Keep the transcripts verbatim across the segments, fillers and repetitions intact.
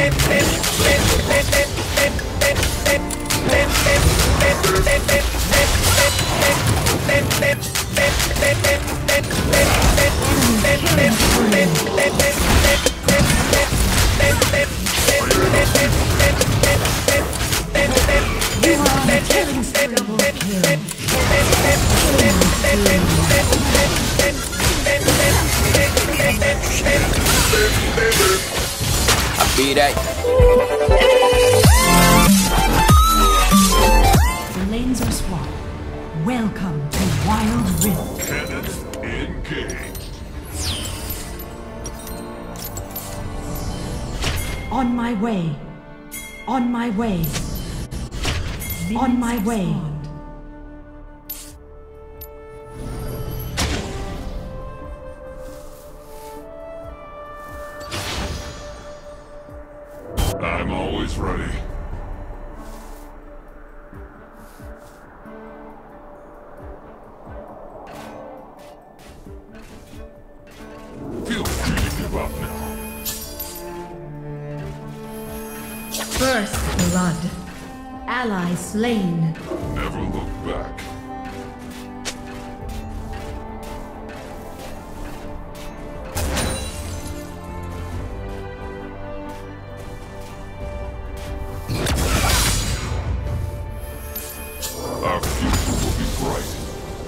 I beat that. The lanes are swapped. Welcome to Wild Rift. Cannon engaged. On my way. On my way. On my way. I'm always ready. Feel free to give up now. First blood. Ally slain. Never look back. Our future will be bright.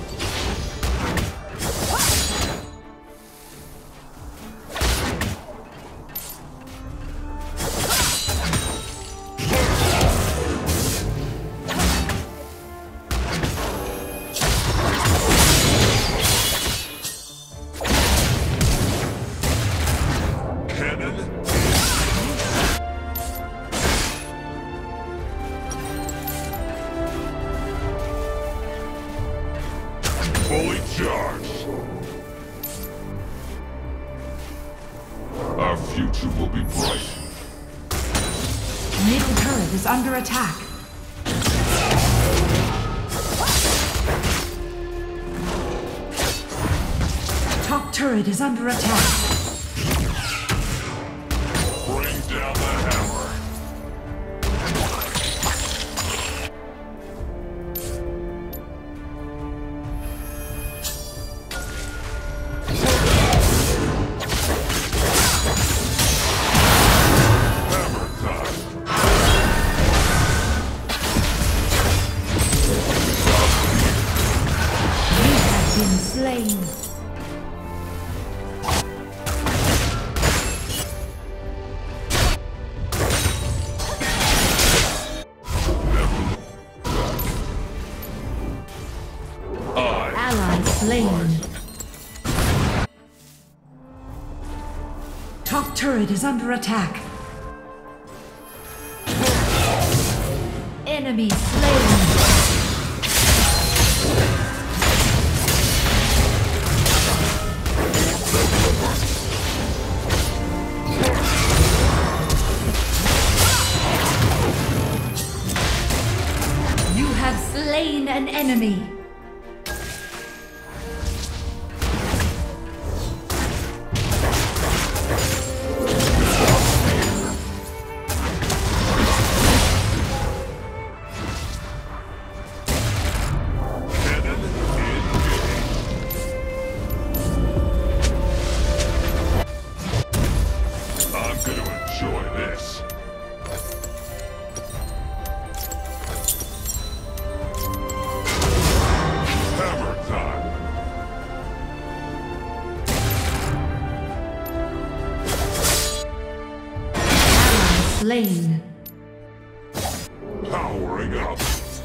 Fully charged. Our future will be bright. Middle turret is under attack. Top turret is under attack. Bring down the hammer. Slain. Ally slain. Top turret is under attack. Enemy slain. Slain an enemy. I'm gonna enjoy this. Slain. Powering up.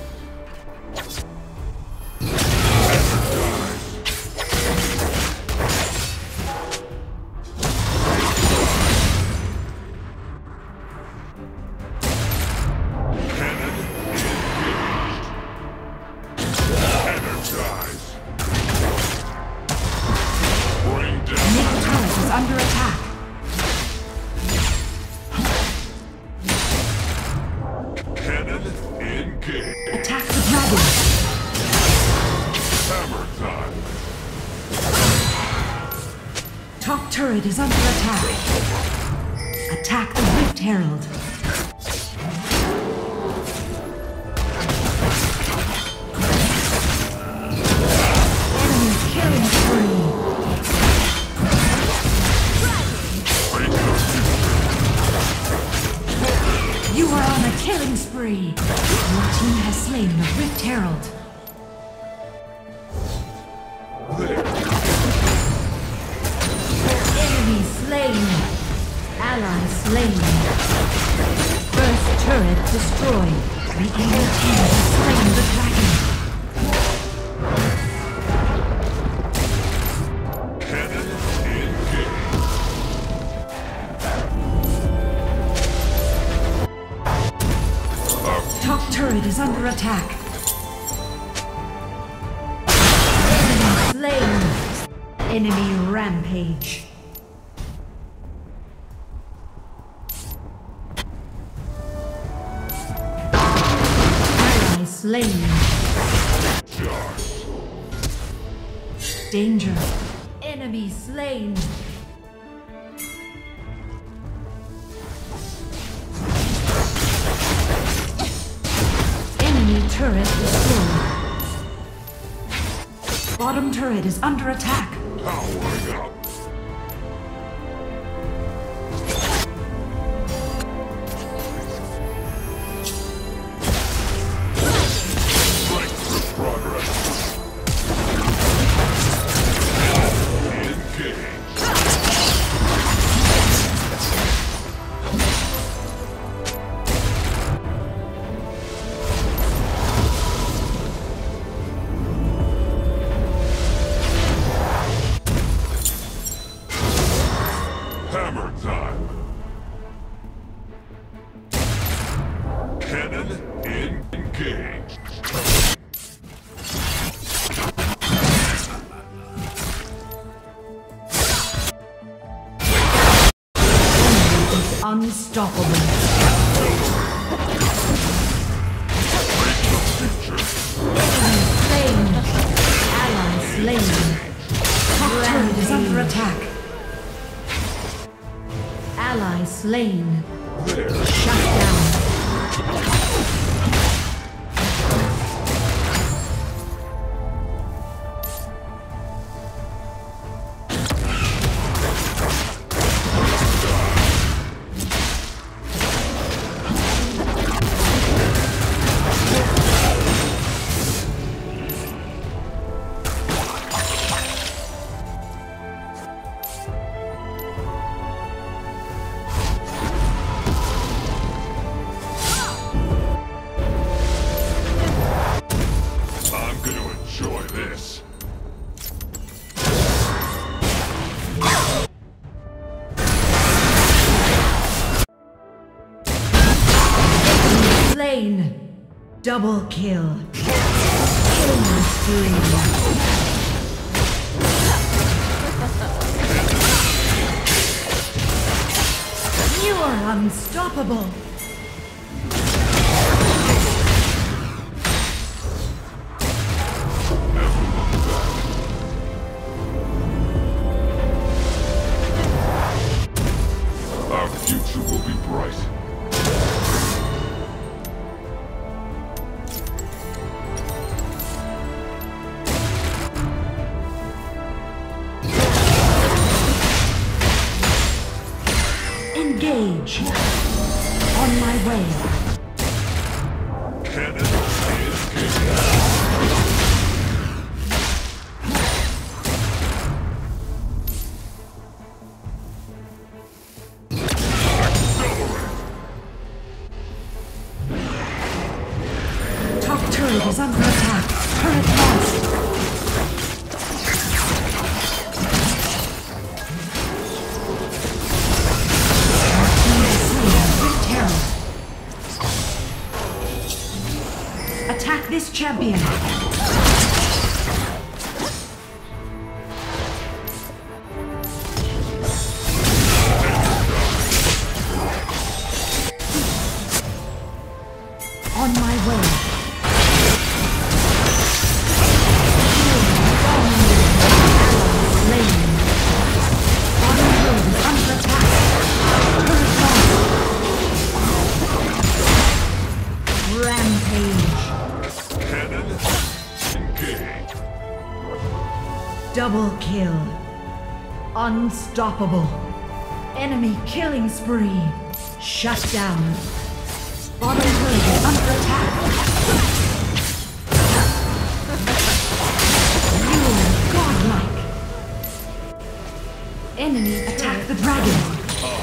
Cannon engaged. Energize. Bring down. Middle turret is under attack. Cannon engaged. Attack the dragon. Hammer time. Top turret is under attack. Attack the Rift Herald. Enemy killing spree. You are on a killing spree. Your team has slain the Rift Herald. Enemy slain. Ally slain. First turret destroyed. The enemy team has slain the dragon. Cannon engaged. Top turret is under attack. Enemy slain. Enemy rampage. Ally slain. Charge. Danger. Enemy slain. Enemy turret destroyed. Bottom turret is under attack. Powering up. Strength for progress. Engage. Hammer time. Cannon engaged. Unstoppable. Enemy slain. Ally slain. Top turret is under attack. Ally slain. There. Shut down. I'm gonna enjoy this. Slain. Double kill. Killing spree. You are unstoppable. Our future will be bright. Engage. On my way. Cannon engaged. Top turret is under attack. Turret lost. Attack this champion. On my way. Slain. Bottom road is under attack. Turret lost. Double kill. Unstoppable. Enemy killing spree. Shut down. Bottom turret is under attack. You are godlike. Enemy attack the dragon.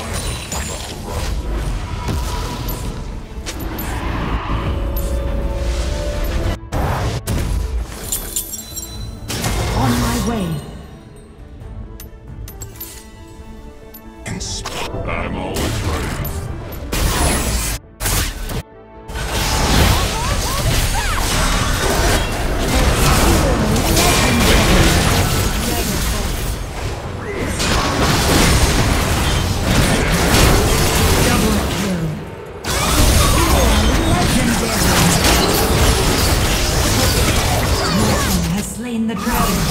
On my way. I'm always ready. The dragon.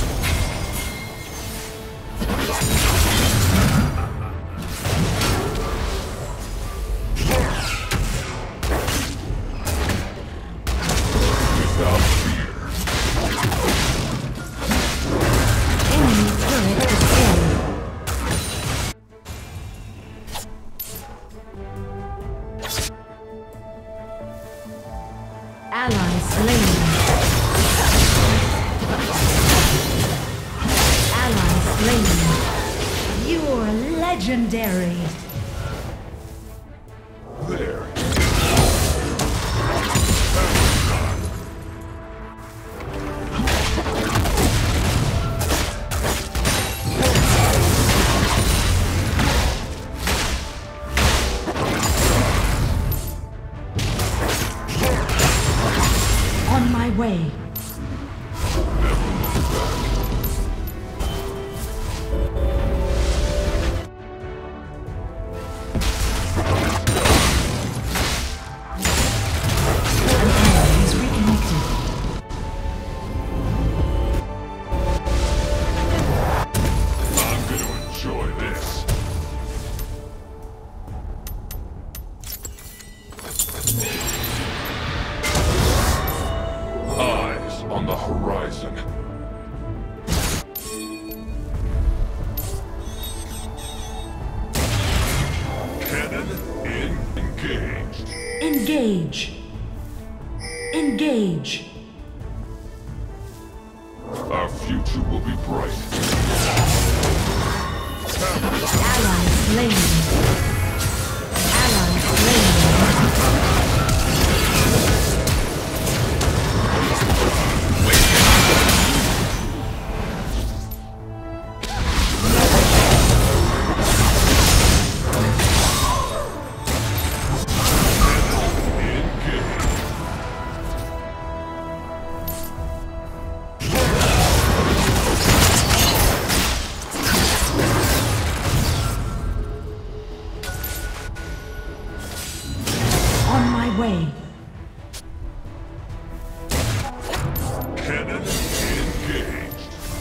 Without fear. Enemy turret destroyed. Ally slain. You're legendary. There. On my way. On the horizon. Cannon in engaged. Engage. Engage. Our future will be bright. Ally slain. Ally slain. Way. Cannon engaged.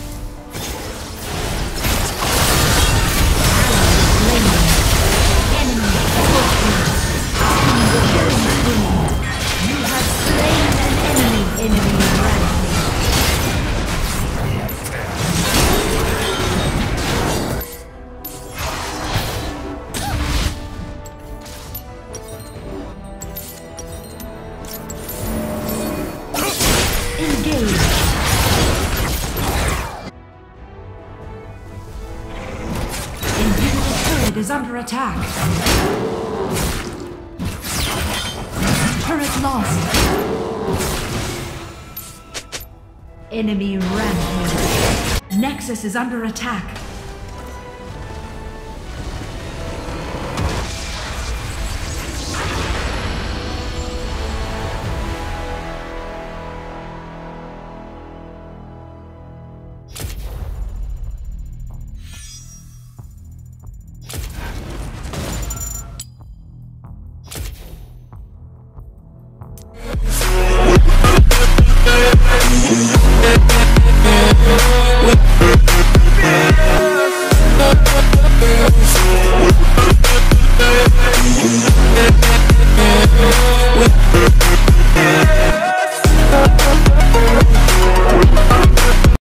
Enemy you have slain an enemy. Enemy rampage. Engage. Invincible turret is under attack. Turret lost. Enemy rampage. Nexus is under attack.